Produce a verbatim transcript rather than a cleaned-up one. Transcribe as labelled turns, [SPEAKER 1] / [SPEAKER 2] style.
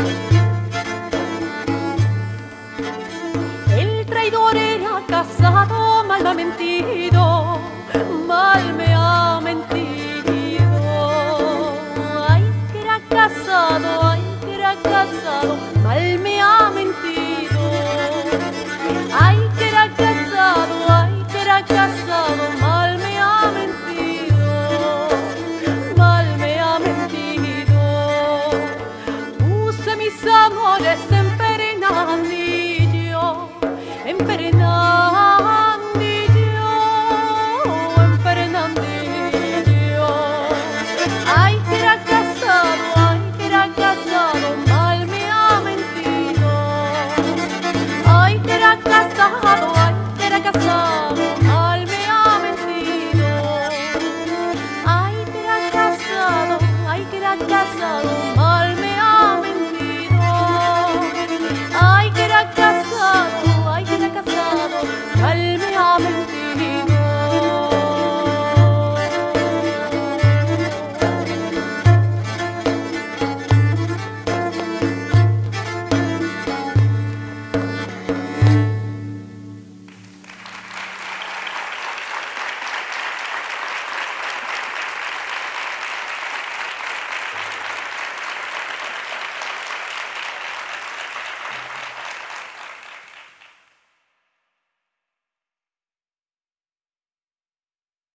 [SPEAKER 1] El traidor era casado, mal me ha mentido, mal me ha mentido. Ay, que era casado, ay, que era casado, mal me ha mentido. Ay, que era casado, ay, que era casado, mal me ha mentido, mal me ha mentido. Puse mis amores en Fernandillo, en Fernandillo.